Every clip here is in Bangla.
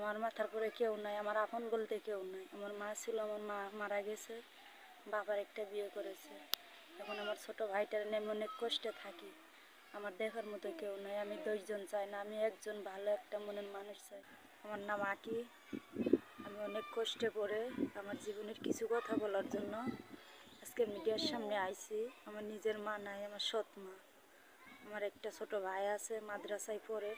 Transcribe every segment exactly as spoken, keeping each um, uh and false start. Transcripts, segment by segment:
আমার মাথার পরে কেউ নাই, আমার আপন বলতে কেউ নাই। আমার মা ছিল, আমার মা মারা গেছে, বাবার একটা বিয়ে করেছে। এখন আমার ছোট ভাইটার নিয়ে আমি অনেক কষ্টে থাকি। আমার দেখার মতো কেউ নাই। আমি দশজন চাই না, আমি একজন ভালো একটা মনের মানুষ চাই। আমার নাম আঁকি। আমি অনেক কষ্টে করে আমার জীবনের কিছু কথা বলার জন্য আজকে মিডিয়ার সামনে আইছি। আমার নিজের মা নাই, আমার সৎ মা। আমার একটা ছোট ভাই আছে, মাদ্রাসায় পড়ে।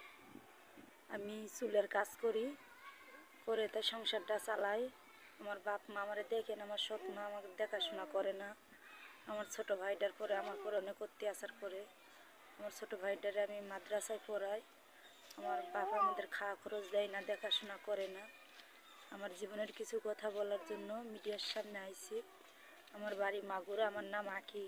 আমি চুলের কাজ করি, করে তাই সংসারটা চালাই। আমার বাপ মা আমারে দেখে না, আমার সৎ মা আমাকে দেখাশোনা করে না। আমার ছোট ভাইটার পরে আমার পরে অনেক অত্যাচার করে। আমার ছোট ভাইটারে আমি মাদ্রাসায় পড়াই। আমার বাবা আমাদের খাওয়া খরচ দেয় না, দেখাশোনা করে না। আমার জীবনের কিছু কথা বলার জন্য মিডিয়ার সামনে আইছি। আমার বাড়ি মাগুরা, আমার নাম আঁকি।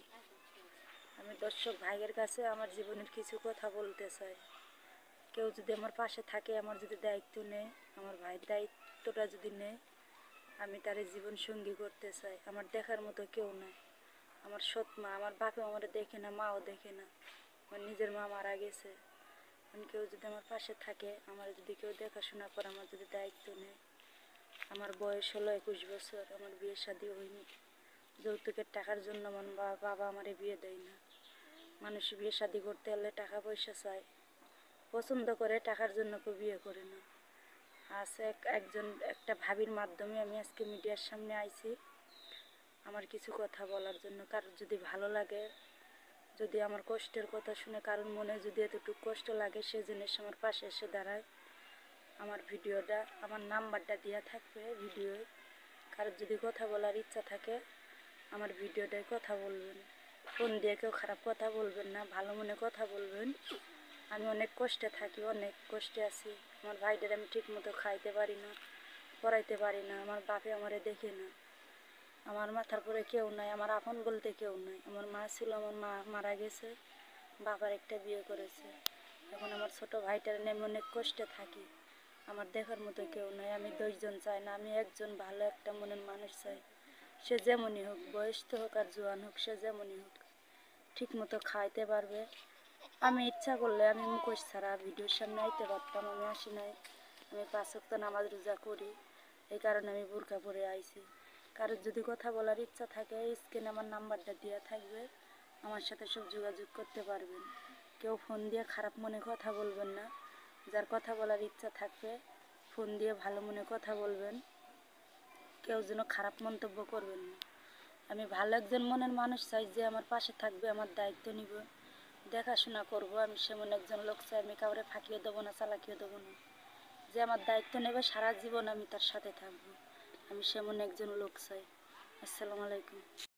আমি দর্শক ভাইয়ের কাছে আমার জীবনের কিছু কথা বলতে চাই। কেউ যদি আমার পাশে থাকে, আমার যদি দায়িত্ব নেয়, আমার ভাইয়ের দায়িত্বটা যদি নেয়, আমি তার জীবন সঙ্গী করতে চাই। আমার দেখার মতো কেউ নাই। আমার সৎ মা, আমার বাপে আমার দেখে না, মাও দেখে না। আমার নিজের মা মারা গেছে। কেউ যদি আমার পাশে থাকে, আমার যদি কেউ দেখাশোনা করে, আমার যদি দায়িত্ব নেয়। আমার বয়স হলো একুশ বছর, আমার বিয়ে শাদী হয়নি। যৌতুকের টাকার জন্য আমার বাবা আমারে বিয়ে দেয় না। মানুষ বিয়ে শাদী করতে হলে টাকা পয়সা চায়, পছন্দ করে, টাকার জন্য কেউ বিয়ে করে না। আছে একজন একটা ভাবির মাধ্যমে আমি আজকে মিডিয়ার সামনে আইছি আমার কিছু কথা বলার জন্য। কারোর যদি ভালো লাগে, যদি আমার কষ্টের কথা শুনে কারোর মনে যদি এতটুকু কষ্ট লাগে, সে জিনিস আমার পাশে এসে দাঁড়ায়। আমার ভিডিওটা, আমার নাম্বারটা দেওয়া থাকবে ভিডিওয়। কারোর যদি কথা বলার ইচ্ছা থাকে, আমার ভিডিওটায় কথা বলবেন। ফোন দিয়ে কেউ খারাপ কথা বলবেন না, ভালো মনে কথা বলবেন। আমি অনেক কষ্টে থাকি, অনেক কষ্টে আছি। আমার ভাইদের আমি ঠিক মতো খাইতে পারি না, পড়াইতে পারি না। আমার বাপে আমারে দেখে না। আমার মাথার পরে কেউ নাই, আমার আপন বলতে কেউ নাই। আমার মা ছিল, আমার মা মারা গেছে, বাবার একটা বিয়ে করেছে। এখন আমার ছোট ভাইটার নিয়ে আমি অনেক কষ্টে থাকি। আমার দেখার মতো কেউ নাই। আমি দশজন চাই না, আমি একজন ভালো একটা মনের মানুষ চাই। সে যেমনই হোক, বয়স্ক হোক আর জোয়ান হোক, সে যেমনই হোক, ঠিক মতো খাইতে পারবে। আমি ইচ্ছা করলে আমি মুখোশ ছাড়া ভিডিওর সামনে আইতে পারতাম, আমি আসি নাই। আমি পাঁচ ওয়াক্ত নামাজ রোজা করি, এই কারণে আমি বোরকা পরে আইছি। কারোর যদি কথা বলার ইচ্ছা থাকে, স্ক্রিনে আমার নাম্বারটা দেওয়া থাকবে, আমার সাথে সব যোগাযোগ করতে পারবেন। কেউ ফোন দিয়ে খারাপ মনে কথা বলবেন না। যার কথা বলার ইচ্ছা থাকবে, ফোন দিয়ে ভালো মনে কথা বলবেন। কেউ যেন খারাপ মন্তব্য করবেন না। আমি ভালো একজন মনের মানুষ চাই, যে আমার পাশে থাকবে, আমার দায়িত্ব নিব, দেখাশোনা করব। আমি সেমন একজন লোক চাই। আমি কাউরে ফাঁকিয়ে দেবো না, চালাকিয়ে দেবো না। যে আমার দায়িত্ব নেবে, সারা জীবন আমি তার সাথে থাকবো। আমি সেমন একজন লোক চাই। আসসালামু আলাইকুম।